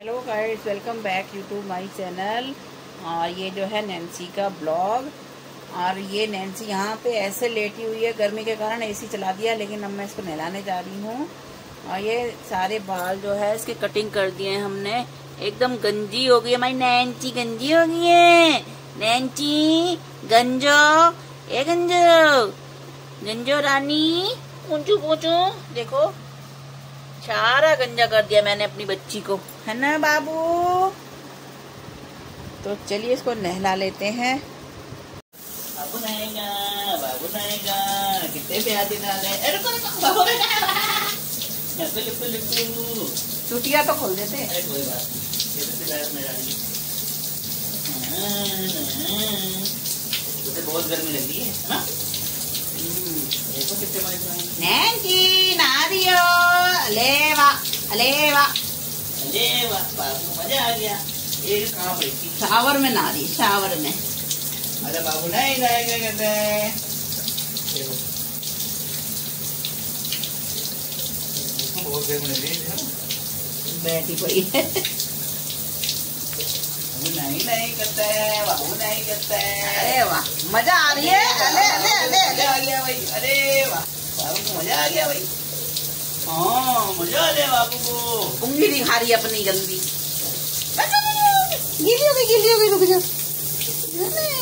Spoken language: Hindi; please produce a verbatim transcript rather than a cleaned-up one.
Hello guys, welcome back YouTube my channel. और ये जो है नैन्सी का ब्लॉग। और ये नैन्सी यहाँ पे ऐसे लेटी हुई है, गर्मी के कारण एसी चला दिया, लेकिन अब मैं इसको नहलाने जा रही हूँ। और ये सारे बाल जो है इसके कटिंग कर दिए हैं हमने, एकदम गंजी हो गई है। हमारी नैन्सी गंजी हो गई है। नैन्सी गंजो, ए गंजो, गंजो रानी, ऊंचू पूछू, देखो सारा गंजा कर दिया मैंने अपनी बच्ची को, है ना बाबू। तो चलिए इसको नहला लेते हैं। बाबू नहाएगा, बाबू नहाएगा, कितने प्यार दिन आ गए। अरे बाबू चुटिया तो खोल देते हैं। अरे कोई बात नहीं, तो बहुत गर्मी लग रही है ना। देखो कितने नैन्सी नहा दियो, अलेवा अलेवा अलेवा, बाबू मजा आ गया। ये कहाँ पड़ी थी? शावर में नहा रही, शावर में। अरे बाबू नहीं जाएगा कहते हैं। बहुत गर्मी लग रही है, बैठी पड़ी है। नहीं नहीं करता है बाबू, नहीं करता है। अरे वाह, मजा आ रही है। अरे अरे अरे अरे आ गया भाई। अरे वाह, बाबू को मजा आ गया भाई। हाँ मजा आ गया बाबू को। उंगली दिखा रही है अपनी गंदी। गिली हो गई, गिली हो गई, रुक जा।